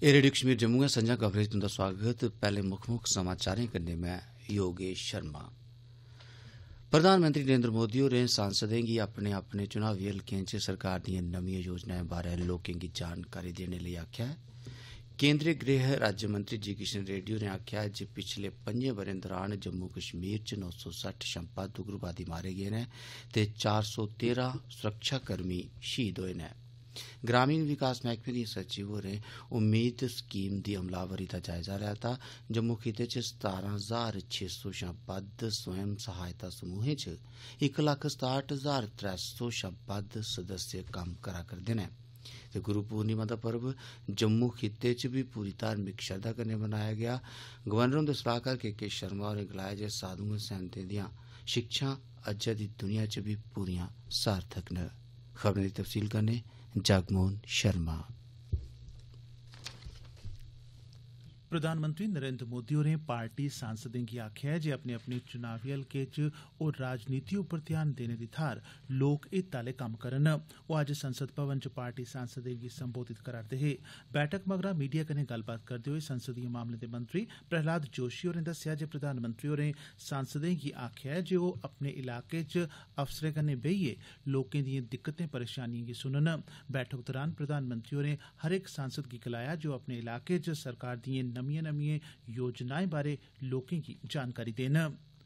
एह् रेडियो कश्मीर जम्मू है। संजा कवरेज तुंदा स्वागत। पहले मुक्ख समाचारें कन्नै मैं योगेश शर्मा। प्रधानमंत्री नरेंद्र मोदी होरें सांसदें गी अपने अपने चुनावी हलकें च सरकार दिएं नमिएं योजनाएं बारै लोकें गी जानकारी देने लेई आखेआ ऐ। केंद्रीय गृह राज्यमंत्री जी किशन रेड्डी होरें आखेआ ऐ जे पिछले 5 ब'रें दौरान जम्मू कश्मीर च 960 शा बद्द उग्रवादी मारे गे न ते 413 सुरक्षाकर्मी शहीद होए न। ग्रामीण विकास मैह्कमे दी सचिव होरें उम्मीद स्कीम दी अमलावरी दा जायजा लैता। जम्मू खित्ते च 17,600 शा बद्द स्वयं सहायता समूहें च 1,67,300 शा बद्द सदस्य कम्म करा करदे न। ते गुरु पूर्णिमा दा पर्व जम्मू खित्ते च भी पूरी धार्मिक श्रद्धा कन्नै मनाया गया। गवर्नर हुंदे सलाहकार के शर्मा होरें गलाया जे साधुएं सैंतें दियां शिक्षां अज्जै दी दुनिया च भी पूरियां सार्थक न। खबरें दी तफसील कन्नै जगमोहन शर्मा। प्रधानमंत्री नरेंद्र मोदी होरें पार्टी सांसदें गी आखेआ ऐ जे अपने अपने चुनावी हलके च ओह् राजनीति उप्पर ध्यान देने दी थाह्र लोक हित आह्ले कम्म करन। ओह् अज्ज संसद भवन च पार्टी सांसदें गी संबोधित करा'रदे हे। बैठक मगरा मीडिया कन्नै गल्लबात करदे होई संसदीय मामलें दे मंत्री प्रहलाद जोशी होरें दस्सेआ जे प्रधानमंत्री होरें सांसदें गी आखेआ ऐ जे ओह् अपने इलाके च अफसरें कन्नै बेहियै लोकें दिएं दिक्कतें परेशानिएं गी सुनन। बैठक दौरान प्रधानमंत्री होरें हर इक सांसद गी गलाया जे ओह् अपने इलाके च सरकार दिएं नमिएं योजनाएं बारै लोकें गी जानकारी देन।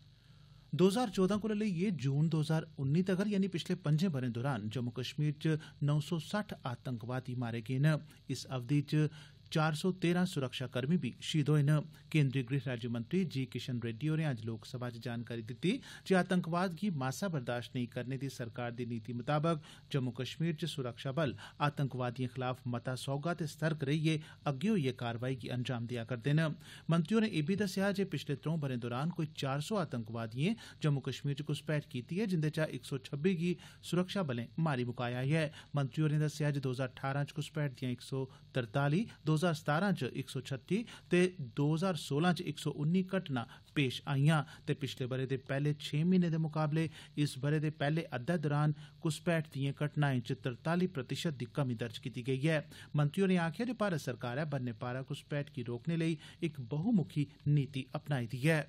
2014 कोला लेइयै जून 2019 तगर यानी पिछले 5 ब'रें दौरान जम्मू कश्मीर च 960 आतंकवादी मारे गे न। इस अवधि च 413 सुरक्षाकर्मी भी शहीद होए न। केंद्रीय गृह राज्यमंत्री जी किशन रेड्डी होरें अज्ज लोकसभा च जानकारी दित्ती जे आतंकवाद गी मासा बर्दाश्त नेईं करने दी सरकार दी नीति मताबक जम्मू कश्मीर च सुरक्षा बल आतंकवादिएं खलाफ मता सौह्गा ते सतर्क रेहियै अग्गे होइयै कारवाई गी अंजाम देआ करदे न। मंत्री होरें इब्बी दस्सेआ जे पिछले 3 ब'रें दौरान कोई 400 आतंकवादिएं जम्मू कश्मीर च घुसपैठ कीती ऐ, जिंदे चा 126 गी सुरक्षा बलें मारी मुकाया ऐ। मंत्री होरें दस्सेआ जे 2018 च घुसपैठ दियां 143, 2017 च 136 ते 2016 च 119 घटना पेश आईयां ते पिछले ब'रे दे पैह्ले 6 म्हीनें दे मुकाबले इस ब'रे दे पैह्ले अद्धे दौरान घुसपैठ दिएं घटनाएं च 43% दी कमी दर्ज कीती गेई ऐ। मंत्री होरें आखेआ जे भारत सरकारै बन्ने पारा घुसपैठ गी रोकने लेई इक बहुमुखी नीति अपनाई दी ऐ।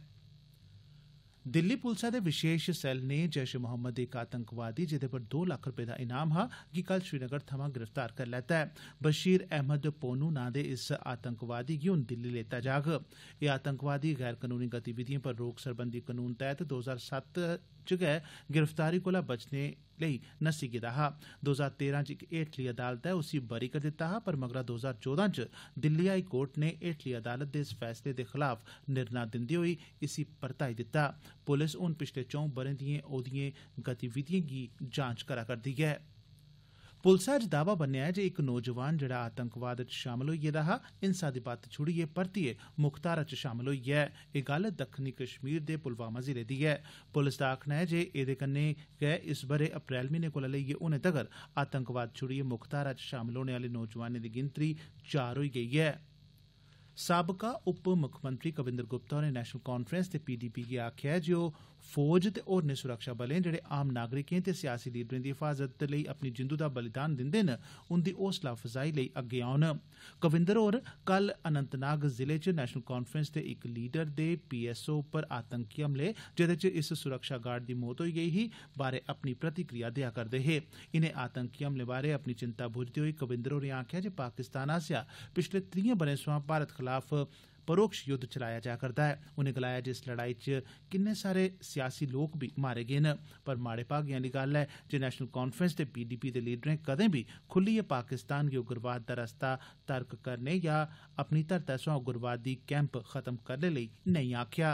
दिल्ली पुलसै दे विशेष सेल ने जैश ए मोहम्मद दे इक आतंकवादी जेह्दे पर 2 लक्ख रपे दा इनाम हा गी कल श्रीनगर थमां गिरफ्तार करी लैता ऐ। बशीर अहमद पोनू नां दे इस आतंकवादी गी हून दिल्ली लेता जाग। एह् आतंकवादी गैर कनूनी गतिविधिएं पर रोक सरबंधी कनून तैह्त 2007 च गै गिरफ्तारी कोला बचने लेई नस्सी गेदा हा। 2013 च इक हेठली अदालतै उसी बरी करी दित्ता हा, पर मगरा 2014 च दिल्ली हाई कोर्ट ने हेठली अदालत दे इस फैसले दे खलाफ निर्णय दिंदे होई इसी परताई दित्ता। पुलिस हून पिछले 4 ब'रें दिएं ओह्दिएं गतिविधिएं गी जांच करा करदी ऐ। पुलसै अज्ज दावा बन्नेआ ऐ जे इक नौजवान जेह्ड़ा आतंकवाद च शामल होई गेदा हा, हिंसा दी बत्त छुड़ियै परतियै मुख्तारा च शामल होई गेआ ऐ। एह् गल्ल दक्खनी कश्मीर दे पुलवामा जिले दी ऐ। पुलस दा आखना ऐ जे एह्दे कन्नै गै इस ब'रे अप्रैल म्हीने कोला लेइयै हुनै तगर आतंकवाद छुड़ियै मुख्तारा च शामल होने आह्ले नौजवानें दी गिनतरी 4 होई गेई ऐ। साबका उप मुक्खमंत्री कविंदर गुप्ता होरें नेशनल कॉन्फ्रेंस ते पीडीपी गी आखेआ ऐ जे ओह् फौज ते होरनें सुरक्षा बलें जेह्ड़े आम नागरिकें ते सियासी लीडरें दी हिफाजत लेई अपनी जिंदू दा बलिदान दिंदे न, उंदी हौसला अफजाई लेई अग्गे औन। कविंदर होर कल अनंतनाग जिले च नेशनल कॉन्फ्रेंस दे इक लीडर दे पीएसओ उप्पर आतंकी हमले जेह्दे च इस सुरक्षा गार्ड दी मौत होई गेई ही बारै अपनी प्रतिक्रिया देआ करदे हे। इनें आतंकी हमले बारै अपनी चिंता बुझदे होई कविंदर होरें आखेआ जे पाकिस्तान आसेआ पिछले 30 ब'रें सोयां भारत खलाफ परोक्ष युद्ध चलाया जा करदा ऐ। उनें गलाया जे इस लड़ाई च किन्ने सारे सियासी लोक भी मारे गे न, पर माड़े भागें आह्ली गल्ल ऐ जे नेशनल कॉन्फ्रेंस ते पीडीपी दे लीडरें कदें भी खुल्लियै पाकिस्तान गी उग्रवाद दा रस्ता तर्क करने या अपनी धरतै सोयां उग्रवादी कैंप खत्म करने लेई नेईं आखेआ।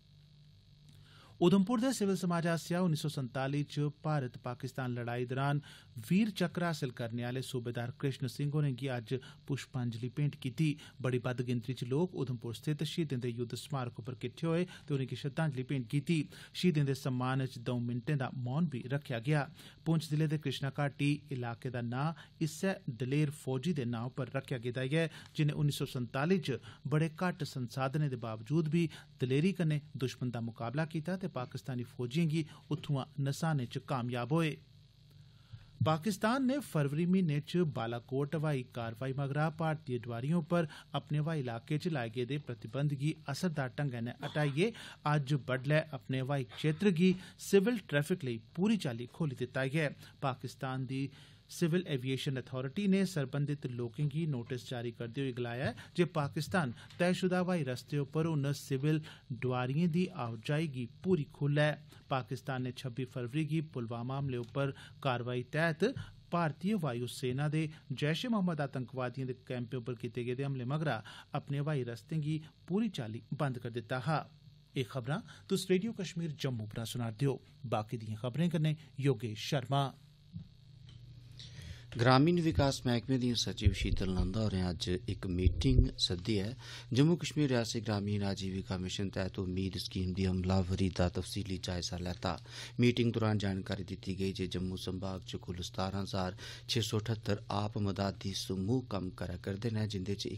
उधमपुर दे सिविल समाज आसेआ 1947 च भारत पाकिस्तान लड़ाई दौरान वीर चक्र हासल करने आह्ले सूबेदार कृष्ण सिंह होरें गी अज्ज पुष्पांजलि भेंट कीती। बड़ी बद्द गिनतरी च लोक उधमपुर स्थित शहीदें दे युद्ध स्मारक उप्पर किट्ठे होए ते उनेंगी श्रद्धांजलि भेंट कीती। शहीदें दे सम्मान च 2 मिंटें दा मौन भी रखेआ गेआ। पुंछ जिले दे कृष्णा घाटी इलाके दा नां इस्सै दलेर फौजी दे नां उप्पर रखेआ गेदा ऐ, जिनें 1947 च बड़े घट्ट संसाधनें दे बावजूद भी दलेरी कन्नै दुश्मन दा मुकाबला कीता ते पाकिस्तानी फौजिएं गी उत्थुआं नसाने च कामयाब होए। पाकिस्तान ने फरवरी म्हीने च बालाकोट हवाई कारवाई मगरा भारतीय डोआरियों पर अपने हवाई इलाके च लाए गेदे प्रतिबंध गी असरदार ढंगै नै हटाइयै अज्ज बड्डलै अपने हवाई क्षेत्र गी सिविल ट्रैफिक लेई पूरी चाल्ली खोली दित्ता ऐ। पाकिस्तान दी सिविल एविएशन अथॉरिटी ने सरबंधित लोकें गी नोटिस जारी करदे होई गलाया जे पाकिस्तान तयशुदा हवाई रस्ते उप्पर हुन सिविल डोआरिएं दी आओजाई गी पूरी खुल्ल ऐ। पाकिस्तान ने 26 फरवरी गी पुलवामा हमले उप्पर कारवाई तैह्त भारतीय वायु सेना दे जैश ए मोहम्मद आतंकवादिएं दे कैंपें उप्पर कीते गेदे हमले मगरा अपने हवाई रस्तें गी पूरी चाल्ली बंद करी दित्ता हा। एह् खबरां तुस रेडियो कश्मीर जम्मू परा सुना'रदे ओ। बाकी दिएं खबरें कन्नै योगेश शर्मा। ग्रामीण विकास महकमे दी सचिव शीतल नंदा होरें अज्ज इक मीटिंग सद्दी ऐ। जम्मू कश्मीर रियासती ग्रामीण आजीविका मिशन तैह्त उम्मीद स्कीम दी अमलावरी दा तफसीली जायजा लैता। मीटिंग दौरान जानकारी दित्ती गेई जे जम्मू संभाग च कुल 17,678 आप मदादी समूह कम्म करै करदे न, जिंदे च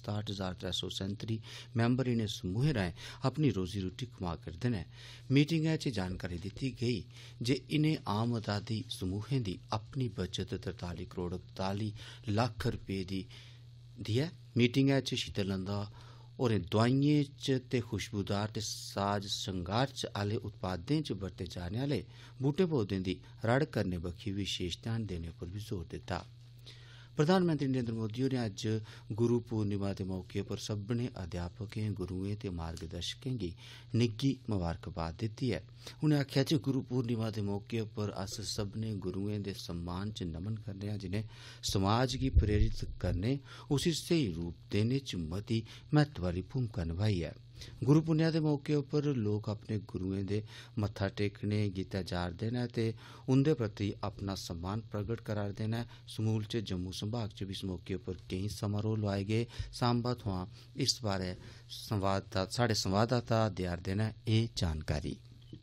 1,67,337 मैंबर इनें समूहें राएं अपनी रोजी रोटी कमा करदे न। मीटिंगै च जानकारी दित्ती गेई जे इनें आम मदादी समूहें दी अपनी बचत 43 करोड़ 41 लाख रपे दी ऐ। मीटिंगै च शीतल नंदा होरें दोआइयें च ते खुशबूदार ते साज श्रृंगार च आले उत्पादें च बरते जाने आले बूटे पौधें दी रड़ करने बक्खी विशेष ध्यान देने पर बी जोर दित्ता। प्रधानमंत्री नरेंद्र मोदी होरें अज्ज गुरु पूर्णिमा दे मौके पर सब्भनें अध्यापकें, गुरुएं ते मार्गदर्शकें गी निग्घी मबारकबाद दित्ती ऐ। उनें आखेआ जे गुरु पूर्णिमा दे मौके पर अस सब्भनें गुरुएं दे सम्मान च नमन करने आं, जिनें समाज गी प्रेरित करने, उसी स्हेई रूप देने च मती महत्व आह्ली भूमिका नभाई ऐ। गुरु पुन्नेआ दे मौके उप्पर लोक अपने गुरुएं दे मत्था टेकने गितै जा'रदे न ते उंदे प्रति अपना सम्मान प्रगट करा'रदे न। समूलचे जम्मू संभाग च बी इस मौके उप्पर केईं समारोह लोआए गे। सांबा थमां इस बारै साढ़े संवाददाता देआ'रदे न एह् जानकारी।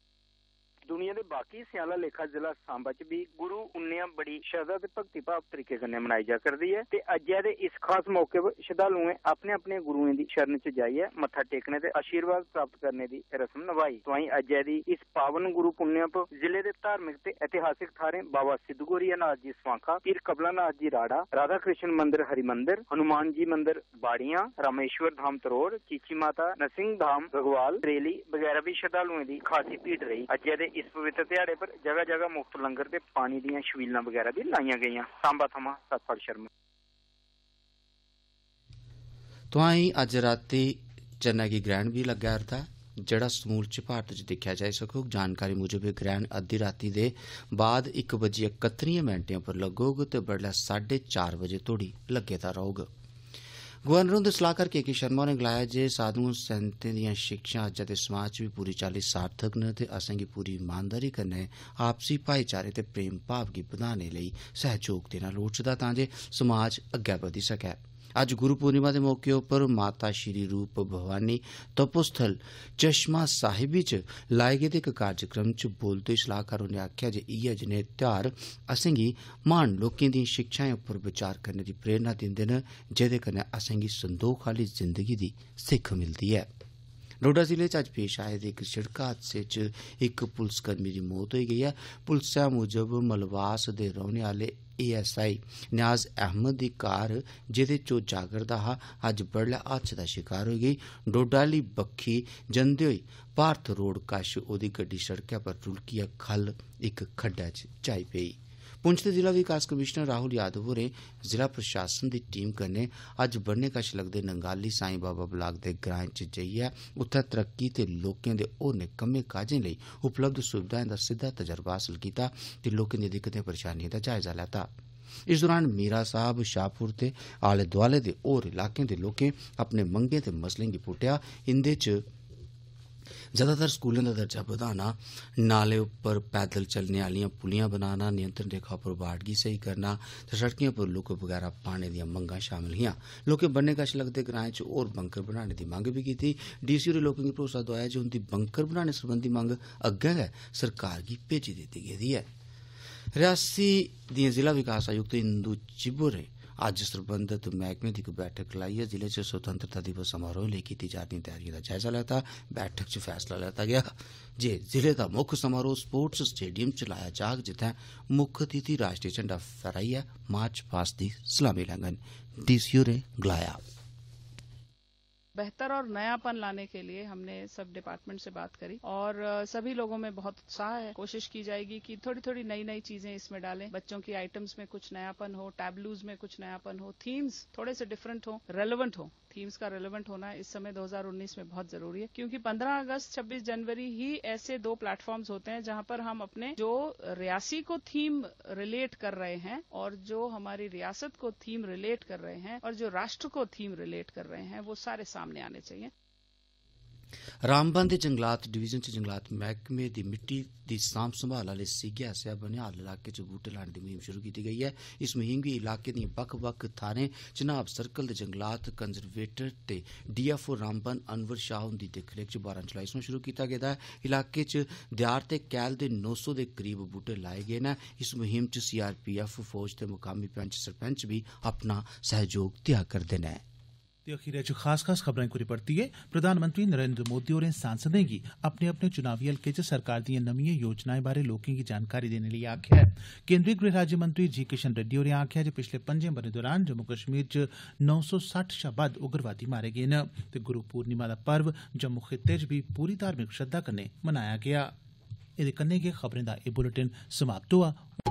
दुनिया दे बाकी स्याला लेखा जिला सांबा च भी गुरु पुन्नेआ बड़ी श्रद्धा ते भक्ति भाव तरीके कन्नै मनाई जा करदी है ते अज्जै दे इस खास मौके पर श्रद्धालुएं अपने अपने गुरुएं दी शरण च जाइयै मत्था टेकने ते आशीर्वाद प्राप्त करने दी रस्म नभाई। तोआईं अज्जै दी इस पावन गुरु पुन्नेआ पर जिले दे धार्मिक ते ऐतिहासिक थाह्रें बाबा सिद्ध गौरिया नाथ जी स्वांखा, पीर कबला नाथ जी राड़ा, राधा कृष्ण मंदिर हरिमंदिर, हनुमान जी मंदिर बाड़ियां, रामेश्वर धाम तरोड़, चीची माता, नरसिंह धाम गगवाल, त्रेली वगैरह भी श्रद्धालुएं दी खासी भीड़ रही। अज्जै दे इस पवित्र ध्याड़े पर जगह जगह मुफ्त लंगर ते पानी दियां छबीलां वगैरह भी लाइयां गेइयां। सांबा थमां सतपाल शर्मा। तोआईं अज्ज राती चन्नै गी ग्रहण भी लग्गा रदा ऐ, जेहड़ा समूलचे भारत च दिक्खेआ जाई सकोग। जानकारी मुजब एह् ग्रहण अद्धी राती दे बाद 1:31 पर लग्गोग ते बडलै 4:30 बजे तोड़ी लग्गे दा रौह्ग। गवर्नर हुंदे सलाहकार के शर्मा होरें गलाया जे साधुएं संतें दियां शिक्षां अज्जै दे समाज च बी पूरी चाल्ली सार्थक न ते असेंगी पूरी ईमानदारी कन्नै आपसी भाईचारे ते प्रेम भाव गी बधाने लेई सहयोग देना लोड़चदा तां जे समाज अग्गै बधी सकै। अज्ज गुरु पूर्णिमा दे मौके उप्पर माता श्री रूप भवानी तपोस्थल चश्मा साहिबी च लाए गेदे इक कार्यक्रम च बोलदे होई सलाहकार होरें आखेआ जे इयै जनेह् ध्यार असेंगी महान लोकें दिएं शिक्षाएं उप्पर विचार करने दी प्रेरणा दिंदे न, जेह्दे कन्नै असेंगी संदोख आह्ली जिंदगी दी सिक्ख मिलदी ऐ। डोडा जिले च अज्ज पेश आए दे इक सिड़क हादसे च इक पुलसकर्मी दी मौत होई गेई ऐ। पुलसै मुजब मलवास दे रौह्ने आह्ले ASI न्याज अहमद दी कार जेह्दे च ओह् जागरदा हा अज्ज बडलै हादसे दा शिकार होई गेई। डोडा आह्ली बक्खी जंदे होई भारत रोड कश ओह्दी गड्डी सड़कै पर रुलकियै खल्ल इक खड्डै च जाई पेई। पुंछ दे जिला विकास कमिशनर राहुल यादव होरें जिला प्रशासन दी टीम कन्नै अज्ज बन्ने कश लगदे नंगाली साईं बाबा ब्लाक दे ग्राएं च जाइयै उत्थै तरक्की ते लोकें दे होरनें कम्में काजें लेई उपलब्ध सुविधाएं दा सिद्दा तजर्बा हासल कीता ते लोकें दिएं दिक्कतें परेशानिएं दा जायजा लैता। इस दौरान मीरा साहब, शाहपुर ते आले दोआले दे होर इलाकें दे लोकें अपने मंगें ते मसलें गी पुट्टेआ। इंदे च ज्यादातर स्कूलें दा दर्जा बधाना, नाले उप्पर पैदल चलने आह्लियां पुलियां बनाना, नियंत्रण रेखा उप्पर बाड़ गी सेही करना ते सड़कें उप्पर लुक्क बगैरा पाने दियां मंगां शामल हियां। लोकें बन्ने कश लगदे ग्राएं च होर बंकर बनाने दी मंग बी कीती। DC होरें लोकें गी भरोसा दोआया जे उंदी बंकर बनाने सरबंधी मंग अग्गै गै सरकार गी भेजी दित्ती गेदी ऐ। रियासी दिएं जिला विकास आयुक्त इंदू चिब होरें अज्ज सरबंधत मैहकमे दी इक बैठक लाइयै जिले च स्वतंत्रता दिवस समारोह लेई कीती जा'रदी तैयारिएं दा जायजा लैता। बैठक च फैसला लैता गेआ जे जिले दा मुक्ख समारोह स्पोर्ट्स स्टेडियम च लाया जाग, जित्थै मुक्ख अतिथि राष्ट्रीय झंडा फहराइयै मार्च पास्ट दी सलामी लैंगन। डीसी होरें गलाया, बेहतर और नयापन लाने के लिए हमने सब डिपार्टमेंट से बात करी और सभी लोगों में बहुत उत्साह है। कोशिश की जाएगी कि थोड़ी थोड़ी नई नई चीजें इसमें डालें। बच्चों की आइटम्स में कुछ नयापन हो, टैबलूज में कुछ नयापन हो, थीम्स थोड़े से डिफरेंट हो, रेलेवेंट हो। थीम्स का रेलेवेंट होना इस समय 2019 में बहुत जरूरी है, क्योंकि 15 अगस्त 26 जनवरी ही ऐसे 2 प्लेटफॉर्म्स होते हैं जहां पर हम अपने जो रियासी को थीम रिलेट कर रहे हैं और जो हमारी रियासत को थीम रिलेट कर रहे हैं और जो राष्ट्र को थीम रिलेट कर रहे हैं, वो सारे सामने आने चाहिए। रामबन दे जंगलात डिवीजन च जंगलात मैहकमे दी मिट्टी दी सांभ संभाल आह्ले सीगे आसेआ बनिहाल इलाके च बूटे लाने दी मुहिम शुरू कीती गेई है। इस मुहिम गी इलाके दिएं बक्ख बक्ख थाह्रें चनाब सर्कल दे जंगलात कंजरवेटर ते डीएफओ रामबन अनवर शाह हुंदी दिक्खरेख च 12 जुलाई सोयां शुरू कीता गेदा है। इलाके च देआर ते कैल दे 900 दे करीब बूटे लाए गे न। इस मुहिम च सीआरपीएफ फौज ते मुकामी पंच सरपंच भी अपना सहयोग देआ करदे न। ते अखीरै च खास खबरें को परतियै प्रधानमंत्री नरेंद्र मोदी होरें सांसदें गी अपने अपने चुनावी हलके च सरकार दिएं नमिएं योजनाएं बारै लोकें गी जानकारी देने लेई आखेआ ऐ। केंद्रीय गृह राज्यमंत्री जी किशन रेड्डी होरें आखेआ जे पिछले 5 ब'रें दौरान जम्मू कश्मीर च 960 शा बद्द उग्रवादी मारे गे न ते गुरु पूर्णिमा दा पर्व जम्मू खित्ते च भी पूरी धार्मिक श्रद्धा कन्नै मनाया गेआ। एह्दे कन्नै गै खबरें दा एह् बुलेटिन समाप्त होआ।